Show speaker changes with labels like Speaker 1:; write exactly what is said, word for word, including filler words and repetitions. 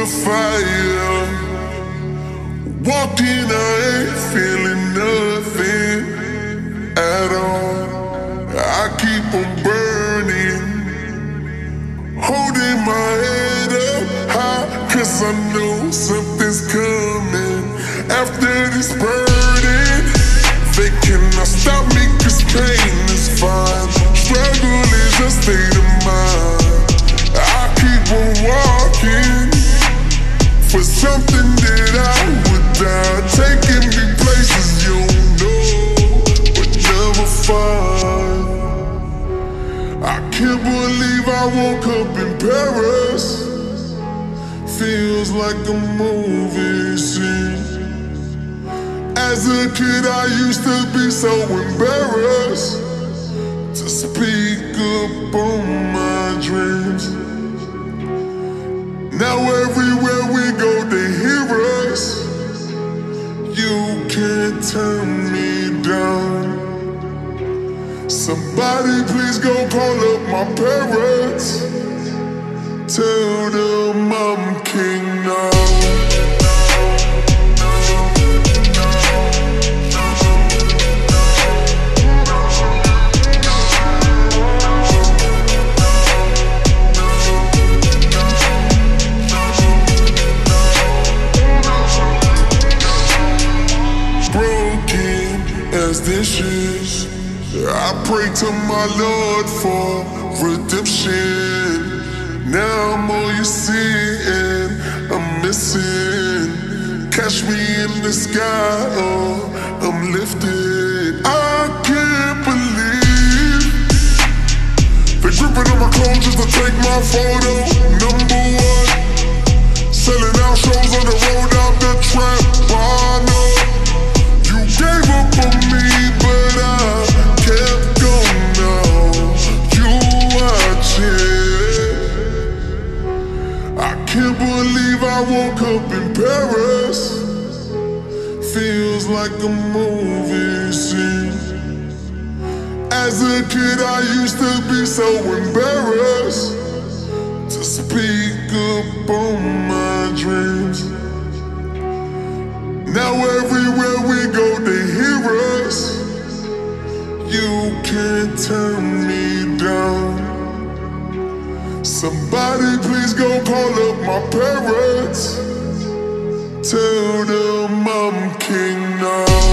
Speaker 1: the fire. Walking, I ain't feeling nothing at all. I keep on burning, holding my head up high, cause I know something's coming after this burden. They cannot stop me cause pain is fine. Struggle is a state of mind. I keep on walking for something that I would die, taking me places you know but never find. I can't believe I woke up in Paris. Feels like a movie scene. As a kid I used to be so embarrassed to speak up on my dreams. Now everywhere we go they hear us. You can't turn me down. Somebody please go call up my parents. Tell them I'm king now. Dishes. I pray to my Lord for redemption. Now I'm all you see and I'm missing. Catch me in the sky, oh, I'm lifted. I can't believe they're gripping on my clothes just to take my photo. Number one, selling out shows on the road out the trap. I know you gave up on me, but I kept going now. You watch it. I can't believe I woke up in Paris. Feels like a movie scene. As a kid I used to be so embarrassed to speak up on my dreams. Now everywhere we go they hear us. You can't turn me down. Somebody please go call up my parents. Tell them I'm king now.